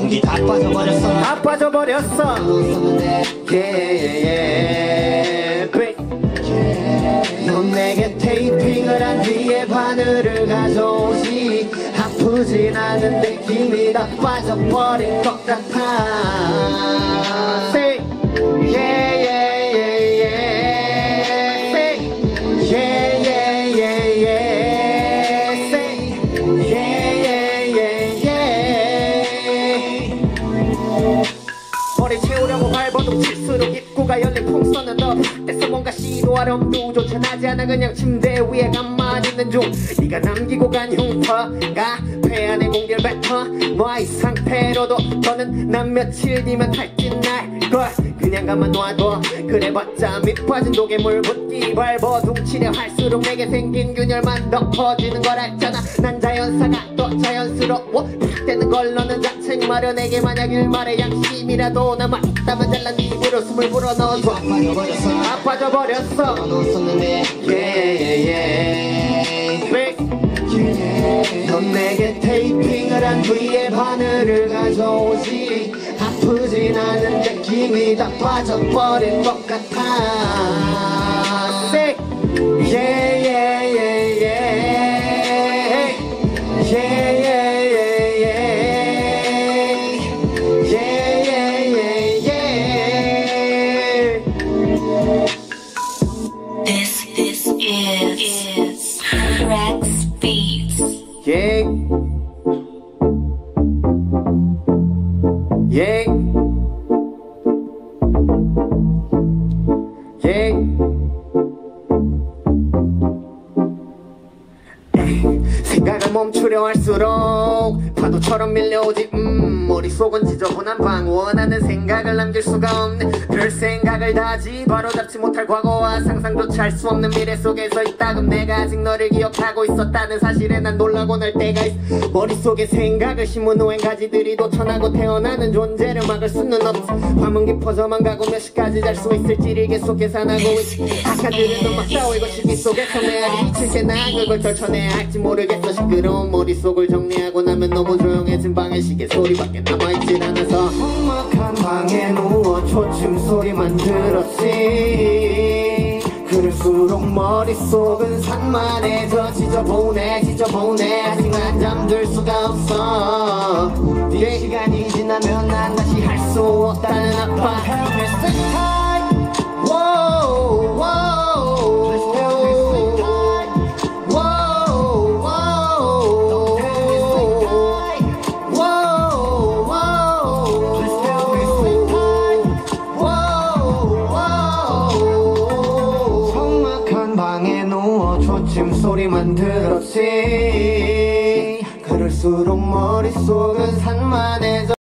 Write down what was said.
공기 다 빠져버렸어. 다 빠져버렸어. 넌 내게 테이핑을 한 뒤에 바늘을 가져오지. 아프진 않은 느낌이 다 빠져버릴 것 같아. Say yeah yeah yeah yeah. Say yeah yeah yeah yeah. Say yeah yeah yeah yeah. 머리 채우려고 발버둥 칠수록 입구가 열린 풍선은 너 밖에서 뭔가 시도하려 엄두조차 나지 않아. 그냥 침대 위에 가만히 있는 중 네가 남기고 간 흉터가 폐 안에 공기를 뱉어. 너의 상태로도 더는 난 며칠 뒤면 할진 날걸. 그냥 가만 놔둬. 그래봤자 밑빠진 도개물 붓기 발버둥 치려 할수록 내게 생긴 균열만 더 퍼지는 걸 알잖아. 난 자연사가 또 자연스러워 되는 걸. 너는 자책 마련에게 만약 일말의 양심이라도 남아있다면 잘난 입으로 숨을 불어넣어줘. 다 빠져버렸어. 넣었었는데 넌 내게 테이핑을 한 뒤에 바늘을 가져오지. 아프진 않은 느낌이 다 빠져버릴 것 같아. Say yeah yeah yeah yeah. Yeah yeah yeah yeah. Yeah yeah yeah yeah. This is Rex Beats. Yeah. Yeah. Yeah. 생각을 멈추려 할수록 파도처럼 밀려오지. 머릿속은 지저분한 방. 원하는 생각을 남길 수가 없네. 별 생각을 다지 바로잡지 못할 과거와 상상조차 할 수 없는 미래 속에 서 있다금 내가 아직 너를 기억하고 있었다는 사실에 난 놀라곤 할 때가 있어. 머릿속에 생각을 심은 후엔 가지들이 도천하고 태어나는 존재를 막을 수는 없지. 밤은 깊어져만 가고 몇 시까지 잘 수 있을지를 계속 계산하고 있지. 아까들은 너무 싸워 이거 시기 속에서 내 알이 미칠 때난 그걸 떨쳐내야 할지 모르겠어. 시끄러운 머릿속을 정리하고 나면 너무 조용해진 방에 시계 소리밖에 남아있질 않아서 험악한 방에 누워 초침 소리만 들었지. 그럴수록 머릿속은 산만해져. 지저분해 아직 난 잠들 수가 없어. 네 시간이 지나면 난 다시 할 수 없다는 아파. 초침 소리만 들었지. 그럴수록 머릿속은 산만해져.